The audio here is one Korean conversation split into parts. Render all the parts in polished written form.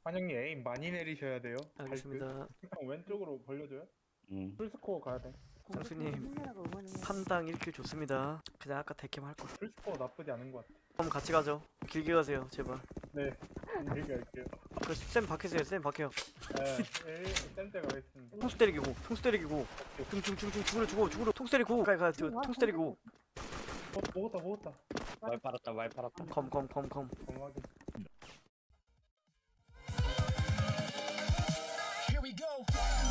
한영님 에임 많이 내리셔야 돼요. 알겠습니다. 왼쪽으로 벌려줘요. 풀스코어 가야 돼. 상수님 판당 1킬 좋습니다. 그냥 아까 대캠 할거. 풀스코어 나쁘지 않은 것 같아. 그럼 같이 가죠. 길게 가세요 제발. 네, 얘기할게요. 그 쌤 박히세요. 쌤 박혀요. 네, 쌤때 가겠습니다. 통수 때리기고 통수 때리기고 중중중중 죽으러 통수 때리고 가 통수 때리고. 먹었다. 말 팔았다. 검. 건강하게. Here we go.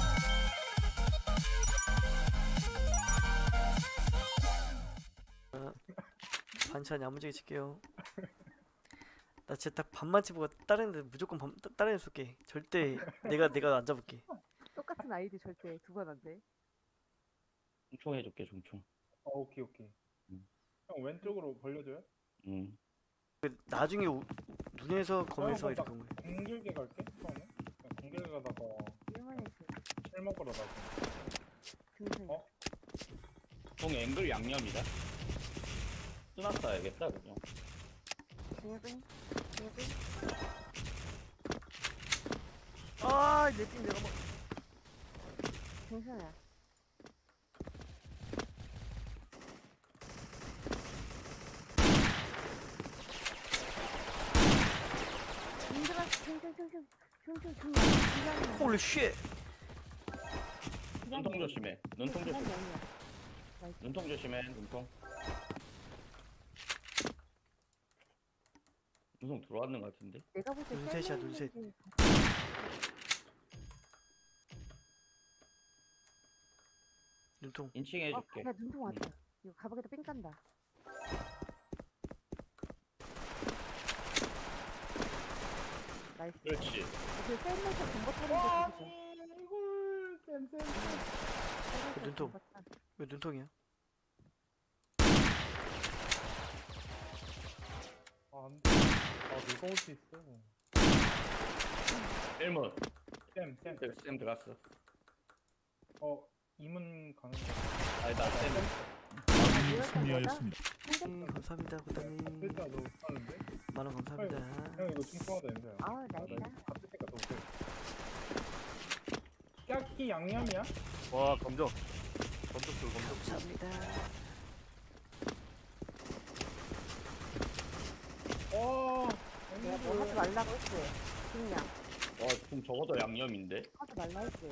반찬 야무지게 칠게요. 나 진짜 딱 반만 치고 다른 데 무조건 다른 데 쏠게. 절대 내가 안 잡을게. 똑같은 아이디 절대 두 번 안 돼. 중총 해줄게 중총. 오케이. 형 왼쪽으로 벌려줘요. 그 나중에 눈에서 검에서 이렇게 온 거야. 공길게 갈게. 처음에. 공길게 가다가 1만에 실 먹으러 가고. 등생. 총 앵글 양념이다. 쓰놨어야겠다 그냥. 등생. 아, 내팀 내가 막. 등생아. 홀리 쉣. 눈통 조심해. 눈통 조심해. 눈통 들어왔는 것 같은데. 내가 볼때 눈셋이야, 눈셋. 눈통. 인칭 해줄게. 야 눈통 왔다. 이거 가방에다 뺑 간다. 나이스. 그렇지. 그 셀에서 공부 타는 거 이걸 쌤. 그 눈통. 왜 눈통이야? 안 돼. 누가 올 수 있어. 1문. 쌤. 쌤 들어갔어. 이문 가는 거. 아니다 쌤. 아군이 승리하였습니다. 감사합니다, 구단님. 글자 너 하는데? 만원 감사합니다. 형 이거 중통하다 냄새야. 아 나이스다. 같을 때가 더 세. 까키 양념이야? 와 검정 감사합니다. 뭐 하지 말라고 했지. 그냥 좀 적어도 양념인데. 하지 말라 했지.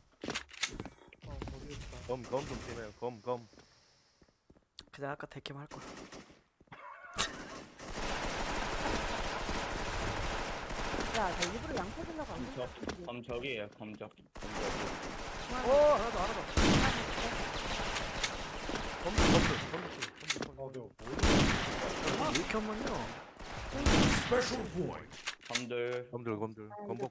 모르겠다. 검 좀 팀해요 검 그냥 아까 대캠 할거. 야, 나 일부러 양 터지려고 안 했어. 검적이에요 검적. 하나 더 검 왜 이렇게 한 번요? Special point. 검들. 검들 검복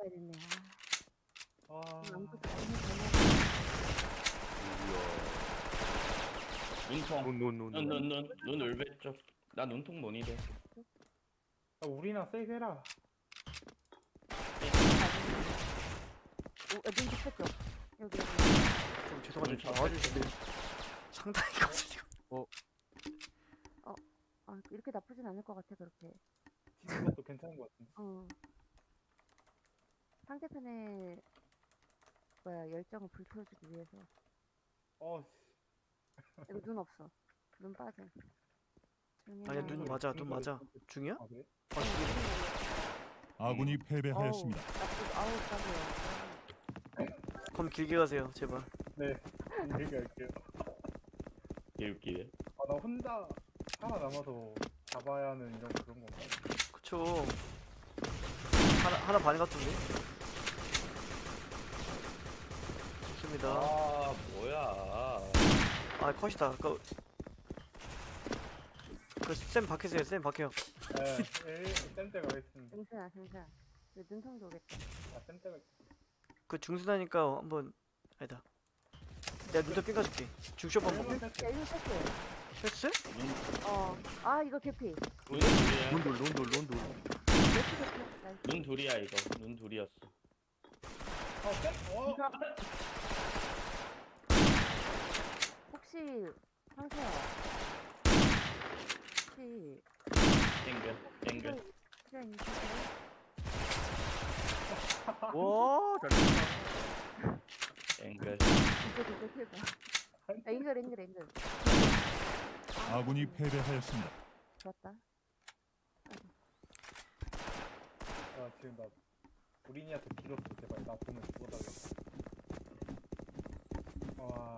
눈통. 눈 울베 쪽. 나 눈통 논이래. 우리나 세이브해라. 눈 좋겠죠? 여기. 좀 죄송한데 나와주시면 상당히 거슬리고. 이렇게 나쁘진 않을 것 같아, 그렇게. 지금 것도 괜찮은 것 같은데. 상대편의 열정을 불태워주기 위해서. 이거 눈 없어. 눈 빠져. 아니야, 눈 맞아. 중이야? 그래? 아군이 패배하였습니다. 그럼 길게 가세요, 제발. 네, 얘기할게요. 개웃기네. 나 혼자 살아남아서 잡아야 하는 이런 그런 건가? 그쵸. 하나 반 같은데? 좋습니다. 뭐야. 컷이다. 쌤 박히세요, 쌤 박혀요. 네, 쌤때 가겠습니다. 생수야. 눈통도 오겠다. 쌤때가 그 중순하니까 한번 아니다. 내가 눈썹 삥가줄게. 중쇼 한번 야, 이거 패스. 패스? 이거 개피. 론돌. 눈 둘이야 이거. 눈 둘이었어. 쌤? 혹시 상태야. 혹시 땡겨. 그냥 와, 잘 쳤다. 앵글. 진짜 킬다. 앵글. 아군이 패배하였습니다. 좋았다. 아 지금 나 우리니한테 길었어. 제발 나 보면 죽어달라. 와.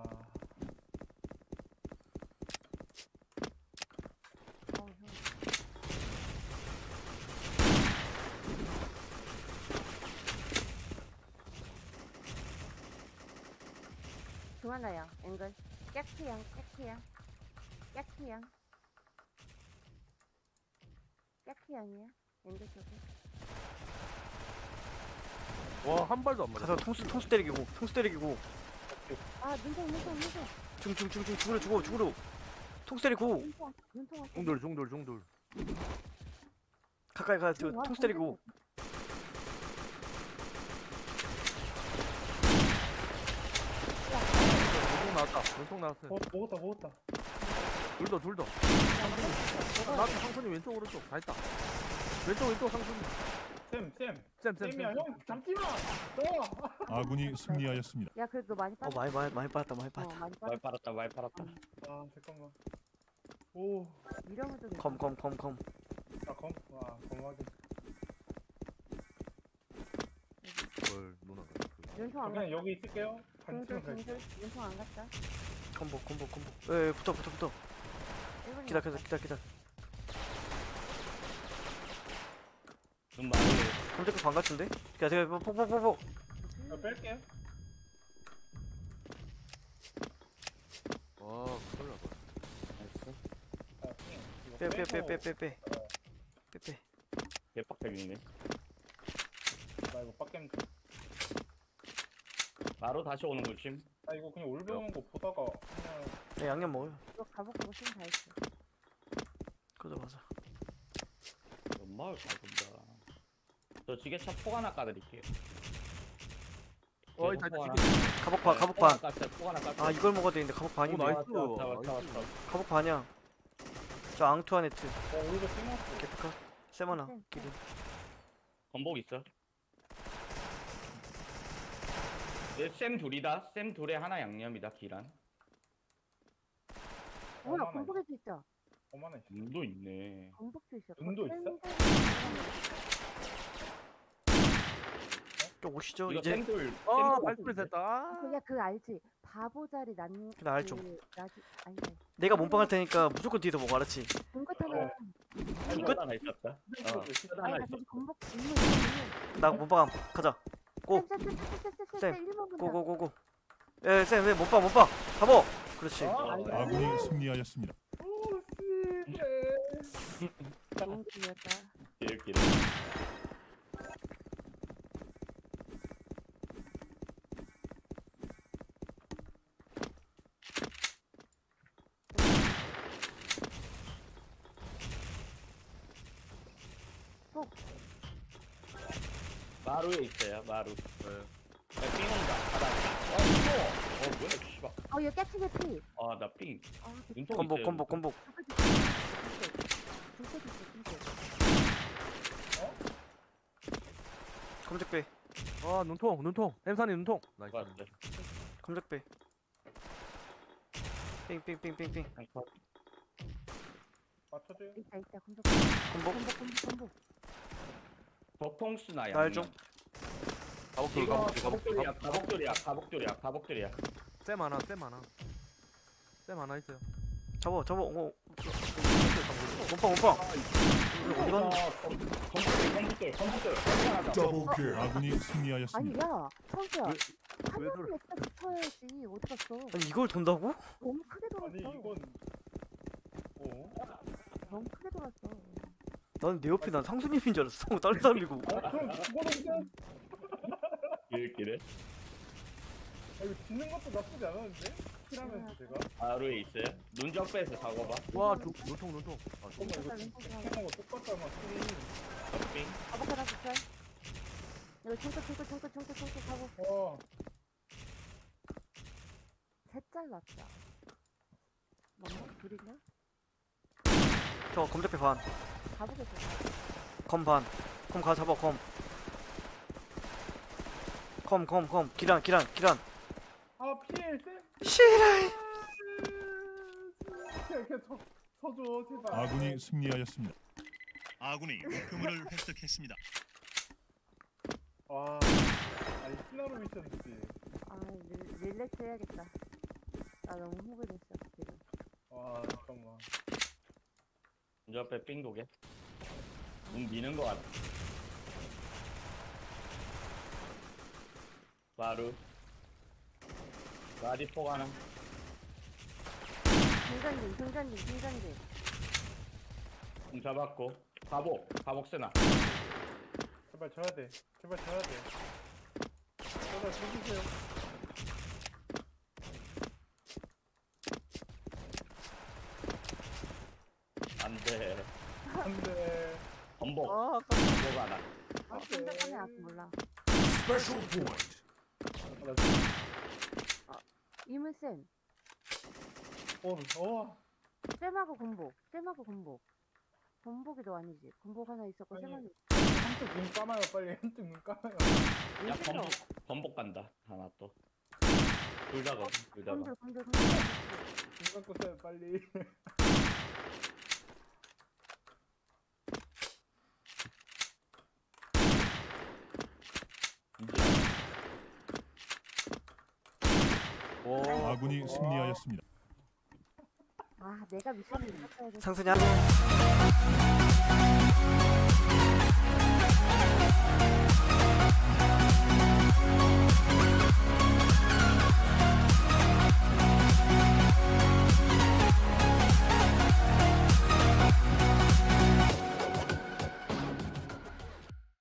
형. 중하나요. 앵글. 깨트양. 깨트양이야. 앵글 쪽에. 와, 한 발도 안 맞아. 가서 통수 때리기고 아 눈통. 죽으로 통수 때리고 눈통. 중돌. 가까이 가 통수 때리고 눈통 나왔어요. 먹었다. 둘 더. 나도 상순이 왼쪽 오른쪽 다 있다. 왼쪽 상순이. 쌤. 쌤이야 형 잡지마. 너. 아군이 승리하였습니다. 야 그래도 많이 어 빠졌다. 많이 빠졌다 많이 말 빠졌다. 팔았다. 아 잠깐만. 오. 이러면 좀 검 아 검. 와 검하게. 헐, 누나. 눈통 안 그냥 갔다. 여기 있을게요. 반쯤 갈게. 중들 눈통 안 갔다. 콤보 에 붙어 일본인 기다려 눈 마루. 검색도 반 같은데? 기다려 포 저 뺄게요. 와, 큰일 났다. 아 핑. 이거 빼 개빡대기네. 나 이거 빡겜. 바로 다시 오는 거심. 아 이거 그냥 올배운 거 보다가 그냥. 네, 양념 먹어요 이거 가보고 다 있어. 그거 맞아 엄마를 가본다. 저 지게차 폭 하나 까드릴게요. 어이, 다 폭 하나. 죽여. 가복반 폭 하나 깠어. 아 이걸 먹어야 되는데 가복 오, 반인데 나이스. 잡았어. 가복 반이야 저 앙투아네트 올배 핑었어. 개피카 세마나 네. 기린 건복 있어. 쌤 둘이다. 쌤 둘에 하나 양념이다. 기란. 뭐야 얼마나 건복에도 있다. 어머나. 눈도 있네. 건복도 있어. 눈도 있어? 좀 오시죠 이거 이제 쌤둘. 아, 발소리 됐다. 야 그거 알지? 바보자리 난. 나 알죠. 나지 아니. 내가 몸빵 할 테니까 무조건 뒤에서 먹어 알았지? 눈꽃하나. 끝 하나 있었다. 끝 하나 아니 있었다. 저기 건복 있는. 나 몸빵 가자 고! 쌤, 쌤. 고고고고 쌤 왜 몸빵 잡어 그렇지 아군이 승리하였습니다. 너무 귀엽다. 이렇게. 마루에 있어요. 마루. 네. 삥 온다. 바닥. 뭐야 씨발. 어얘 깨치게 피. 나 삥. 아 눈통 건복 있어요. 건복 검색배 아, 눈통. 햄산이 눈통. 나이스. 맞았어. 검색배 삥삥삥삥삥 맞춰줘요. 있다 건복. 건복 버통스나 날 좀. 양념. 가복돌. 가복돌이야. 쌤 하나 있어요. 잡어 몸빵 이건 건복돌. 아군이 승리하였습니다. 아니 야 성수야. 왜 하나는 엑스tra 붙어야지. 어디 갔어? 아니 이걸 돈다고? 너무 크게 아니 돌았어. 이건. 너무 크게 돌았어. 나는 내 옆에 난 상수님인 줄 알았어 다른 사람이고 그럼 죽어놓으면. 이렇게. 이거 짓는 것도 나쁘지 않았는데? 킬하면서 제가. 마루에 있어요. 눈적 빼서 사고 봐. 와, 눈통. 아, 잠깐만 이거 핑하고 똑같잖아 킬이. 삥. 가복 하나 붙여. 이거 총긋 가복. 와. 셋 잘랐다. 맞나? 둘이냐? 저 검색배 반 가복에서. 검 반. 검 가 잡아 검. 검 기란 아 피해 쌤. 시라이. 그냥 서줘 제발. 아군이 승리하였습니다. 아군이 목표물을 획득했습니다. 와. 아니 스나로 미션이지. 아 릴렉스 해야겠다. 나 너무 흥분했어 지금. 와 잠깐만. 저 앞에 삥도게. 눈 미는 거 같아. 바로. 라디포 하나. 중전진. 잡았고. 가복 쓰나. 제발 져야 돼. 제발 쳐주세요. 안돼. 안돼. 범복. 아 하나. 아 생각하면 아직 몰라. 이문쌤 쌤하고 군복. 군복이 너 아니지? 군복 하나 있었고 아니. 쌤하고 한쪽 눈 감아요 빨리. 한쪽 눈 감아요. 야 범복 간다. 하나 또. 둘 다가. 군들. 눈 감고 써요 빨리. 오. 아군이 승리하였습니다. 아 내가 미션을 못했어야 돼. 상순이 한